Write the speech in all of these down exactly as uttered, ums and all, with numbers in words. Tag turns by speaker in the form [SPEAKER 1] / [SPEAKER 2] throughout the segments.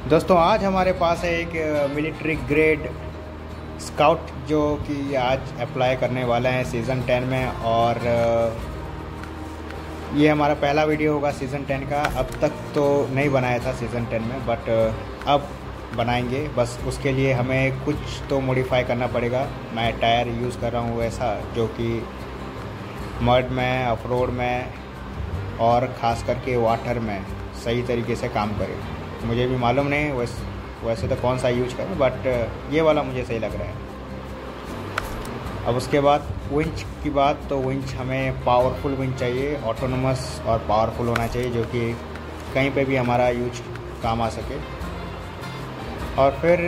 [SPEAKER 1] दोस्तों आज हमारे पास है एक मिलिट्री ग्रेड स्काउट जो कि आज अप्लाई करने वाले हैं सीज़न टेन में। और ये हमारा पहला वीडियो होगा सीज़न टेन का। अब तक तो नहीं बनाया था सीज़न टेन में, बट अब बनाएंगे। बस उसके लिए हमें कुछ तो मॉडिफाई करना पड़ेगा। मैं टायर यूज़ कर रहा हूँ ऐसा जो कि मड में, ऑफ रोड में और ख़ास करके वाटर में सही तरीके से काम करे। मुझे भी मालूम नहीं वैसे वैसे तो कौन सा यूज करें, बट ये वाला मुझे सही लग रहा है। अब उसके बाद विंच की बात, तो विंच हमें पावरफुल विंच चाहिए, ऑटोनोमस और पावरफुल होना चाहिए जो कि कहीं पे भी हमारा यूज काम आ सके। और फिर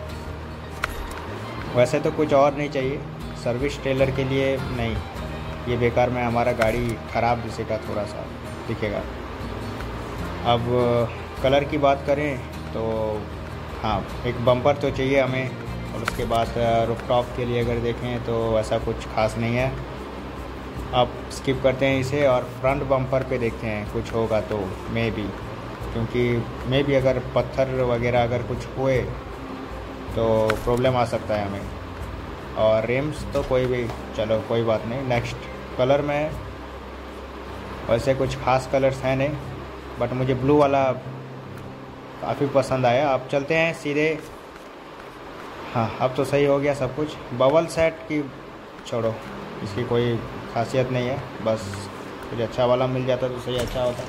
[SPEAKER 1] वैसे तो कुछ और नहीं चाहिए सर्विस ट्रेलर के लिए, नहीं ये बेकार में हमारा गाड़ी ख़राब दिखेगा, थोड़ा सा दिखेगा। अब कलर की बात करें तो हाँ, एक बम्पर तो चाहिए हमें। और उसके बाद रूफ टॉप के लिए अगर देखें तो ऐसा कुछ खास नहीं है। अब स्किप करते हैं इसे और फ्रंट बम्पर पे देखते हैं कुछ होगा तो मे बी, क्योंकि मे बी अगर पत्थर वगैरह अगर कुछ हुए तो प्रॉब्लम आ सकता है हमें। और रिम्स तो कोई भी, चलो कोई बात नहीं। नेक्स्ट कलर में वैसे कुछ खास कलर्स हैं नहीं, बट मुझे ब्लू वाला काफ़ी पसंद आया। अब चलते हैं सीधे। हाँ, अब तो सही हो गया सब कुछ। बबल सेट की छोड़ो, इसकी कोई खासियत नहीं है, बस कुछ अच्छा वाला मिल जाता तो सही अच्छा होता।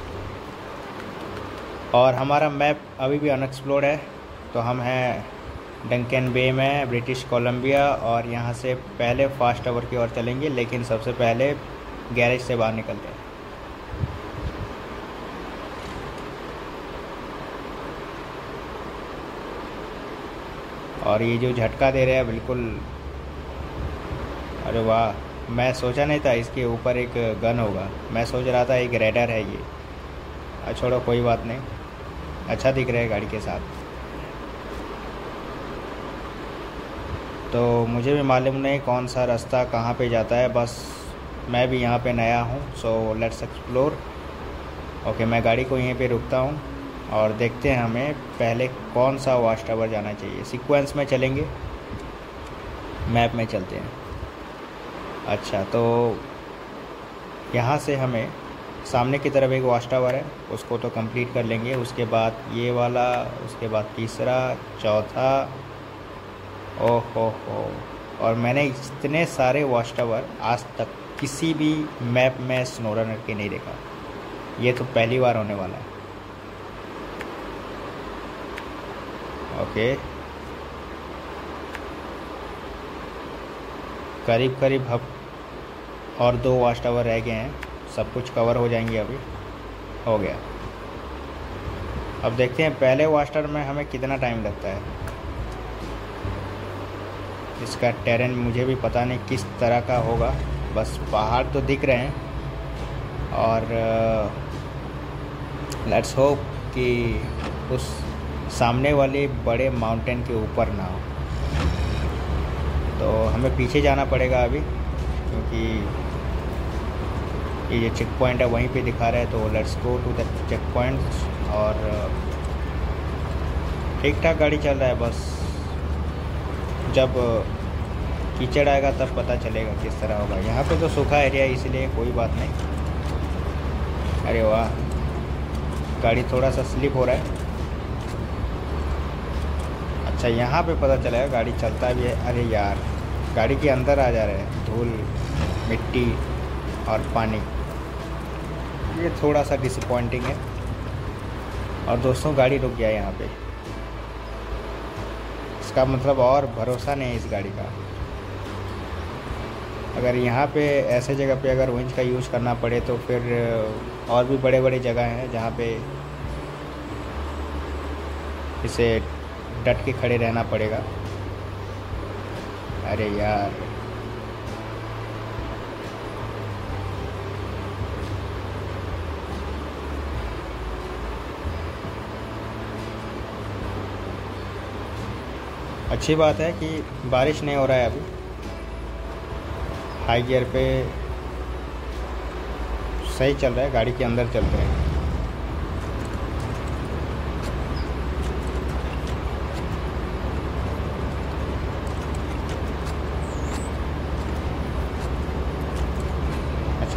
[SPEAKER 1] और हमारा मैप अभी भी अनएक्सप्लोर्ड है, तो हम हैं डंकन बे में, ब्रिटिश कोलंबिया। और यहाँ से पहले फास्ट टावर की ओर चलेंगे, लेकिन सबसे पहले गैरेज से बाहर निकलते हैं। और ये जो झटका दे रहा है बिल्कुल, अरे वाह, मैं सोचा नहीं था इसके ऊपर एक गन होगा। मैं सोच रहा था एक रेडर है ये। छोड़ो कोई बात नहीं, अच्छा दिख रहा है गाड़ी के साथ। तो मुझे भी मालूम नहीं कौन सा रास्ता कहाँ पे जाता है, बस मैं भी यहाँ पे नया हूँ। So let's explore. ओके, मैं गाड़ी को यहीं पे रुकता हूँ और देखते हैं हमें पहले कौन सा वॉच टावर जाना चाहिए। सीक्वेंस में चलेंगे, मैप में चलते हैं। अच्छा, तो यहाँ से हमें सामने की तरफ एक वॉच टावर है, उसको तो कंप्लीट कर लेंगे। उसके बाद ये वाला, उसके बाद तीसरा, चौथा। ओह हो हो, और मैंने इतने सारे वॉच टावर आज तक किसी भी मैप में स्नोरनर के नहीं देखा। ये तो पहली बार होने वाला है। ओके, करीब करीब अब और दो वॉच टावर रह गए हैं, सब कुछ कवर हो जाएंगे। अभी हो गया। अब देखते हैं पहले वॉच टावर में हमें कितना टाइम लगता है। इसका टेरेन मुझे भी पता नहीं किस तरह का होगा, बस पहाड़ तो दिख रहे हैं। और लेट्स होप कि उस सामने वाले बड़े माउंटेन के ऊपर ना हो। तो हमें पीछे जाना पड़ेगा अभी, क्योंकि ये जो चेक पॉइंट है वहीं पे दिखा रहा है। तो let's go to the checkpoint. और ठीक ठाक गाड़ी चल रहा है, बस जब कीचड़ आएगा तब पता चलेगा किस तरह होगा। यहाँ पे तो सूखा एरिया है, इसलिए कोई बात नहीं। अरे वाह, गाड़ी थोड़ा सा स्लिप हो रहा है। अच्छा, यहाँ पे पता चलेगा गाड़ी चलता भी है। अरे यार, गाड़ी के अंदर आ जा रहे हैं धूल, मिट्टी और पानी। ये थोड़ा सा डिसअपॉइंटिंग है। और दोस्तों, गाड़ी रुक गया यहाँ पे, इसका मतलब और भरोसा नहीं है इस गाड़ी का। अगर यहाँ पे ऐसे जगह पे अगर विंच का यूज़ करना पड़े तो फिर और भी बड़े बड़े जगह हैं जहाँ पे इसे डट के खड़े रहना पड़ेगा। अरे यार, अच्छी बात है कि बारिश नहीं हो रहा है अभी। हाई गियर पे सही चल रहा है, गाड़ी के अंदर चलते हैं।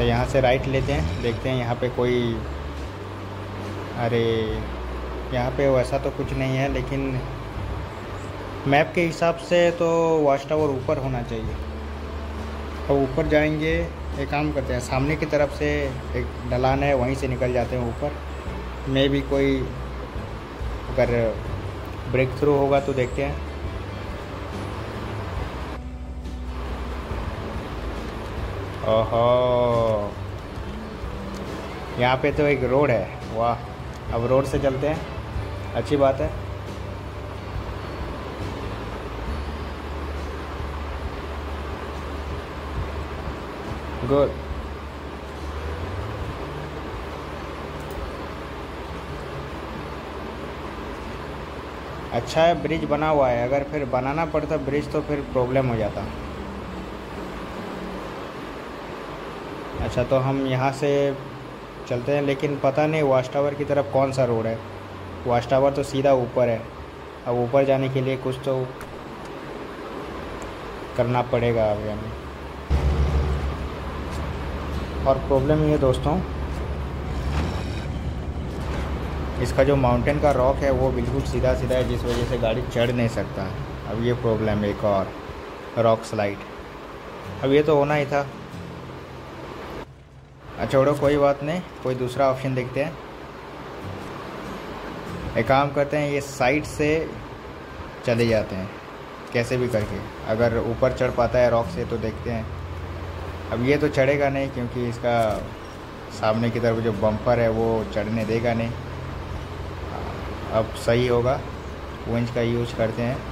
[SPEAKER 1] अच्छा, यहाँ से राइट लेते हैं, देखते हैं यहाँ पे कोई, अरे यहाँ पे वैसा तो कुछ नहीं है, लेकिन मैप के हिसाब से तो वॉच टावर ऊपर होना चाहिए। अब ऊपर जाएंगे, एक काम करते हैं, सामने की तरफ से एक ढलान है, वहीं से निकल जाते हैं ऊपर। मे भी कोई अगर ब्रेक थ्रू होगा तो देखते हैं। ओहो, यहाँ पे तो एक रोड है, वाह। अब रोड से चलते हैं, अच्छी बात है। गुड। अच्छा है ब्रिज बना हुआ है, अगर फिर बनाना पड़ता ब्रिज तो फिर प्रॉब्लम हो जाता। अच्छा, तो हम यहाँ से चलते हैं, लेकिन पता नहीं वॉच टावर की तरफ कौन सा रोड है। वॉच टावर तो सीधा ऊपर है। अब ऊपर जाने के लिए कुछ तो करना पड़ेगा अभी हमें। और प्रॉब्लम ये है दोस्तों, इसका जो माउंटेन का रॉक है वो बिल्कुल सीधा सीधा है, जिस वजह से गाड़ी चढ़ नहीं सकता। अब ये प्रॉब्लम है, एक और रॉक स्लाइड। अब ये तो होना ही था। अच्छा छोड़ो, कोई बात नहीं, कोई दूसरा ऑप्शन देखते हैं। एक काम करते हैं, ये साइड से चले जाते हैं कैसे भी करके। अगर ऊपर चढ़ पाता है रॉक से तो देखते हैं। अब ये तो चढ़ेगा नहीं, क्योंकि इसका सामने की तरफ जो बम्पर है वो चढ़ने देगा नहीं। अब सही होगा, विंच का यूज करते हैं।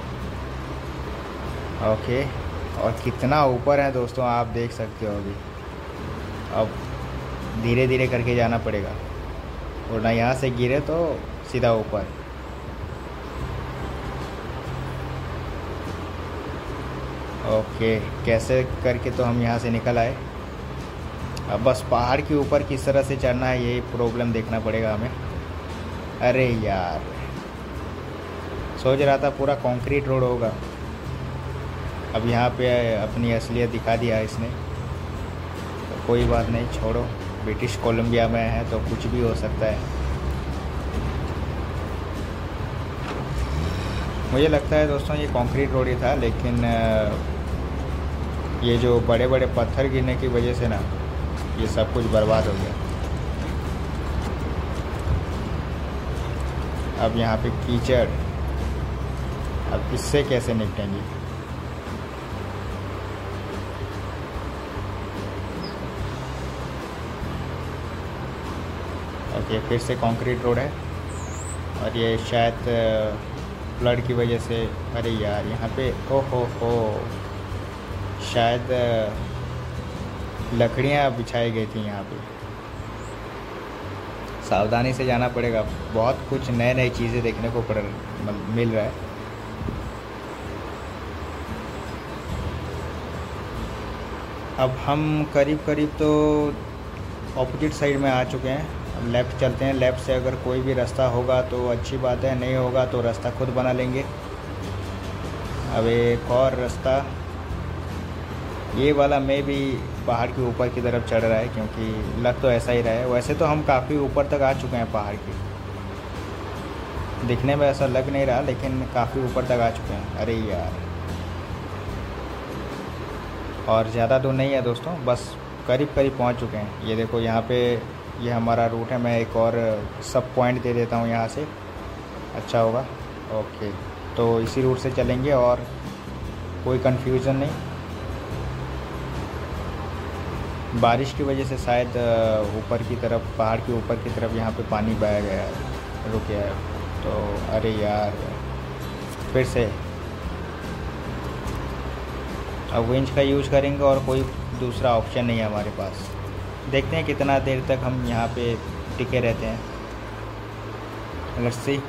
[SPEAKER 1] ओके, और कितना ऊपर है दोस्तों, आप देख सकते हो अभी। अब धीरे धीरे करके जाना पड़ेगा, वरना यहाँ से गिरे तो सीधा ऊपर। ओके, कैसे करके तो हम यहाँ से निकल आए। अब बस पहाड़ के ऊपर किस तरह से चढ़ना है, यही प्रॉब्लम देखना पड़ेगा हमें। अरे यार, सोच रहा था पूरा कंक्रीट रोड होगा। अब यहाँ पे अपनी असलियत दिखा दिया इसने। तो कोई बात नहीं, छोड़ो, ब्रिटिश कोलंबिया में है तो कुछ भी हो सकता है। मुझे लगता है दोस्तों ये कंक्रीट रोड ही था, लेकिन ये जो बड़े बड़े पत्थर गिरने की वजह से ना ये सब कुछ बर्बाद हो गया। अब यहाँ पे कीचड़, अब इससे कैसे निपटेंगे। ओके, फिर से कंक्रीट रोड है, और ये शायद फ्लड की वजह से। अरे यार, यहाँ पे ओहो हो, शायद लकड़ियाँ बिछाई गई थी यहाँ पे। सावधानी से जाना पड़ेगा, बहुत कुछ नए नई चीज़ें देखने को पड़ मिल रहा है। अब हम करीब करीब तो ऑपोजिट साइड में आ चुके हैं। अब लेफ़्ट चलते हैं, लेफ़्ट से अगर कोई भी रास्ता होगा तो अच्छी बात है, नहीं होगा तो रास्ता खुद बना लेंगे। अब एक और रास्ता, ये वाला में भी पहाड़ के ऊपर की तरफ चढ़ रहा है, क्योंकि लग तो ऐसा ही रहा है। वैसे तो हम काफ़ी ऊपर तक आ चुके हैं पहाड़ के, दिखने में ऐसा लग नहीं रहा, लेकिन काफ़ी ऊपर तक आ चुके हैं। अरे यार, और ज़्यादा दूर नहीं है दोस्तों, बस करीब करीब पहुंच चुके हैं। ये देखो, यहाँ पे ये हमारा रूट है। मैं एक और सब पॉइंट दे देता हूँ यहाँ से, अच्छा होगा। ओके, तो इसी रूट से चलेंगे और कोई कंफ्यूजन नहीं। बारिश की वजह से शायद ऊपर की तरफ, पहाड़ के ऊपर की तरफ यहाँ पे पानी बह गया है, रुक गया है। तो अरे यार, फिर से अब विंच का यूज़ करेंगे, और कोई दूसरा ऑप्शन नहीं है हमारे पास। देखते हैं कितना देर तक हम यहाँ पे टिके रहते हैं। Let's see.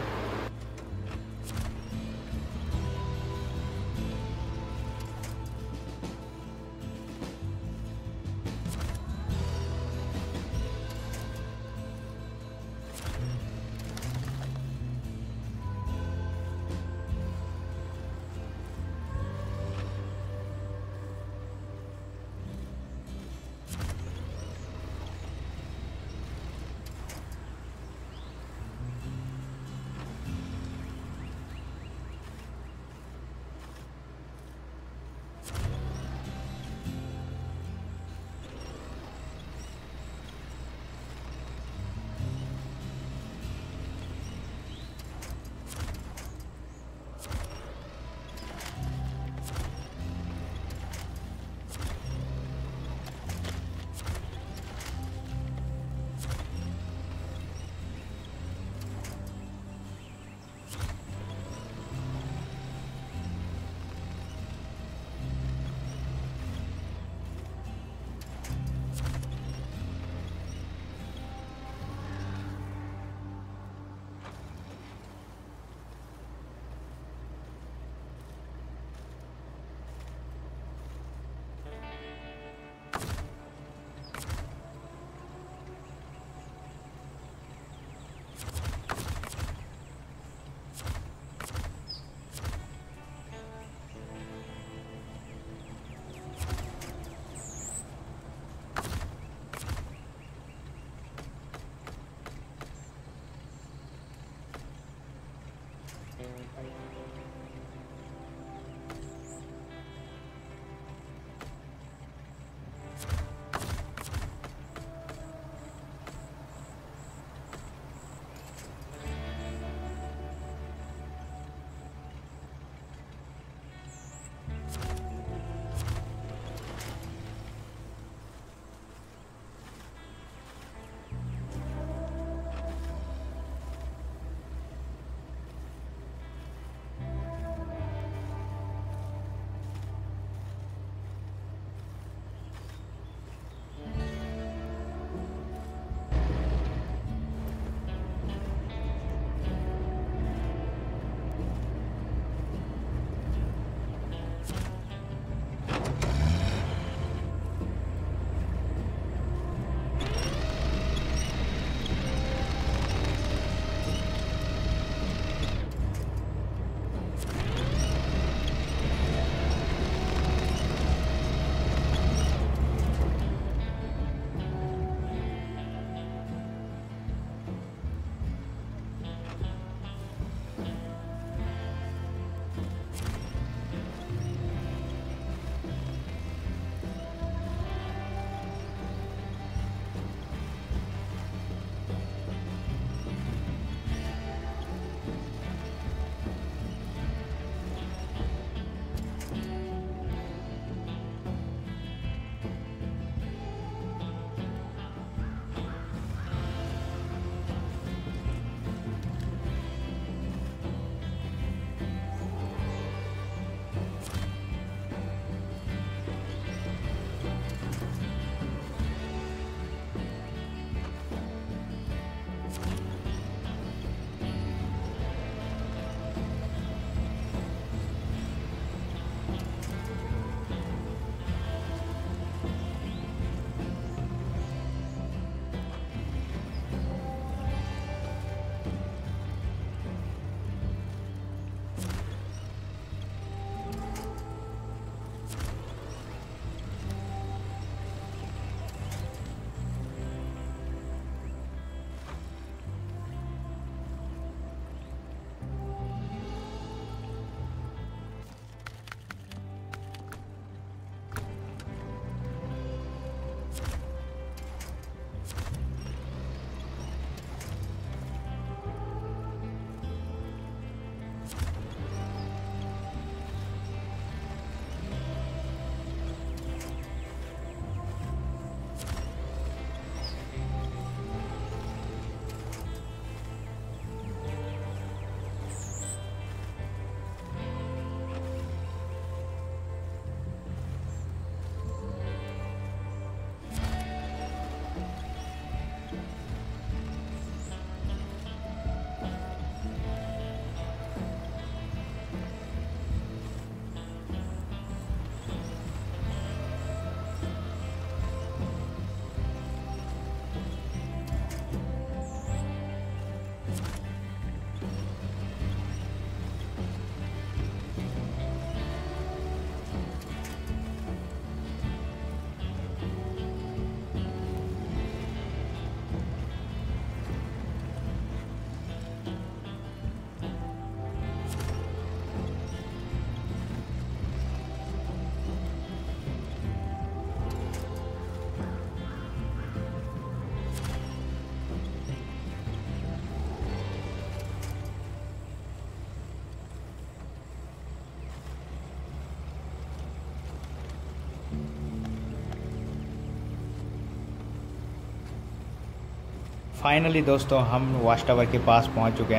[SPEAKER 1] फाइनली दोस्तों हम वॉच टावर के पास पहुंच चुके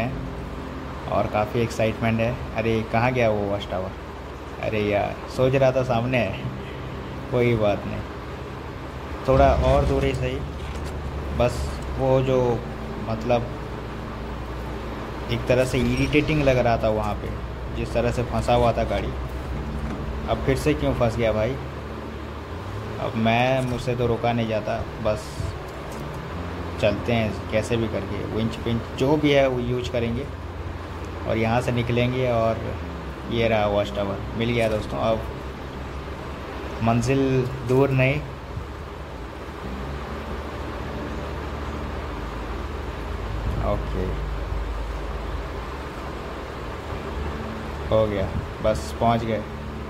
[SPEAKER 1] हैं और काफ़ी एक्साइटमेंट है। अरे कहाँ गया वो वॉच टावर? अरे यार सोच रहा था सामने है। कोई बात नहीं, थोड़ा और दूर ही सही। बस वो जो मतलब एक तरह से इरिटेटिंग लग रहा था वहाँ पे, जिस तरह से फंसा हुआ था गाड़ी। अब फिर से क्यों फंस गया भाई? अब मैं मुझसे तो रोका नहीं जाता। बस चलते हैं कैसे भी करके, विंच पिंच जो भी है वो यूज करेंगे और यहाँ से निकलेंगे। और ये रहा वॉच टावर, मिल गया दोस्तों। अब मंजिल दूर नहीं, ओके हो गया, बस पहुंच गए।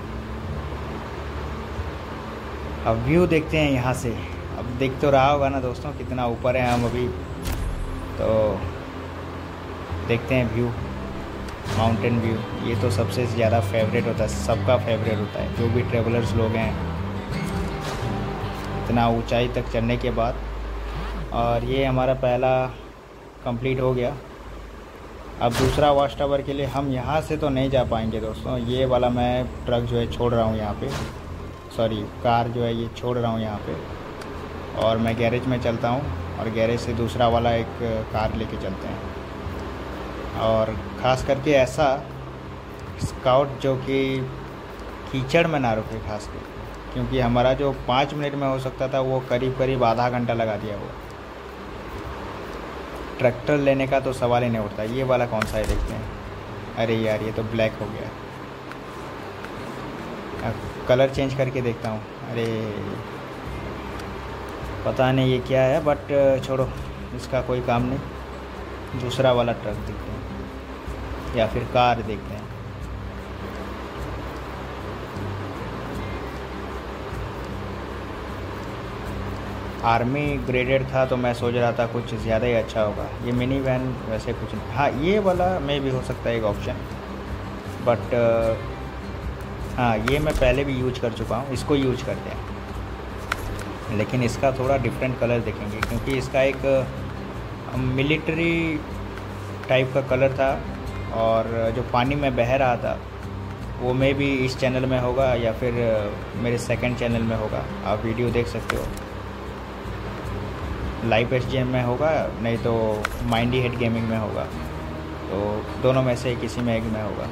[SPEAKER 1] अब व्यू देखते हैं यहाँ से। अब दिख तो रहा होगा ना दोस्तों कितना ऊपर है हम अभी, तो देखते हैं व्यू, माउंटेन व्यू। ये तो सबसे ज़्यादा फेवरेट होता है, सबका फेवरेट होता है जो भी ट्रेवलर्स लोग हैं, इतना ऊंचाई तक चढ़ने के बाद। और ये हमारा पहला कंप्लीट हो गया। अब दूसरा वॉच टावर के लिए हम यहाँ से तो नहीं जा पाएंगे दोस्तों। ये वाला मैं ट्रक जो है छोड़ रहा हूँ यहाँ पे, सॉरी कार जो है ये छोड़ रहा हूँ यहाँ पे, और मैं गैरेज में चलता हूँ और गैरेज से दूसरा वाला एक कार लेके चलते हैं। और ख़ास करके ऐसा स्काउट जो कि कीचड़ में ना रुके खास कर, क्योंकि हमारा जो पाँच मिनट में हो सकता था वो करीब करीब आधा घंटा लगा दिया वो। ट्रैक्टर लेने का तो सवाल ही नहीं उठता। ये वाला कौन सा है देखते हैं। अरे यार ये तो ब्लैक हो गया, अब कलर चेंज करके देखता हूँ। अरे पता नहीं ये क्या है, बट छोड़ो, इसका कोई काम नहीं। दूसरा वाला ट्रक देखते हैं या फिर कार देखते हैं। आर्मी ग्रेडेड था तो मैं सोच रहा था कुछ ज़्यादा ही अच्छा होगा। ये मिनी वैन वैसे कुछ नहीं। हाँ ये वाला में भी हो सकता है एक ऑप्शन, बट हाँ ये मैं पहले भी यूज कर चुका हूँ, इसको यूज करते हैं। लेकिन इसका थोड़ा डिफरेंट कलर देखेंगे क्योंकि इसका एक मिलिट्री टाइप का कलर था, और जो पानी में बह रहा था वो मे भी इस चैनल में होगा या फिर मेरे सेकंड चैनल में होगा। आप वीडियो देख सकते हो, लाइव एस जी एम में होगा, नहीं तो माइंडी हेड गेमिंग में होगा, तो दोनों में से किसी में एक में होगा।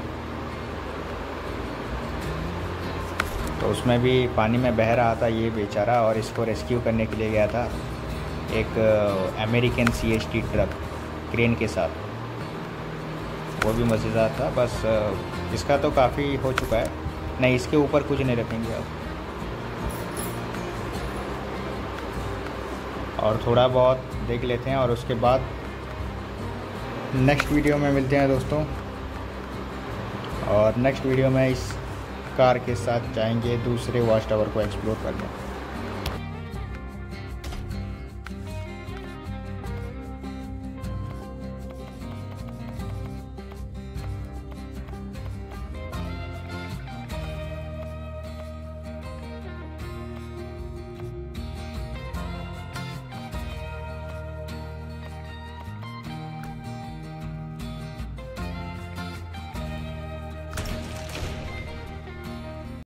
[SPEAKER 1] तो उसमें भी पानी में बह रहा था ये बेचारा, और इसको रेस्क्यू करने के लिए गया था एक American C S T truck crane के साथ। वो भी मज़ेदार था। बस इसका तो काफ़ी हो चुका है। नहीं, इसके ऊपर कुछ नहीं रखेंगे अब, और थोड़ा बहुत देख लेते हैं और उसके बाद नेक्स्ट वीडियो में मिलते हैं दोस्तों। और नेक्स्ट वीडियो में इस कार के साथ जाएंगे दूसरे वॉच टावर को एक्सप्लोर करने।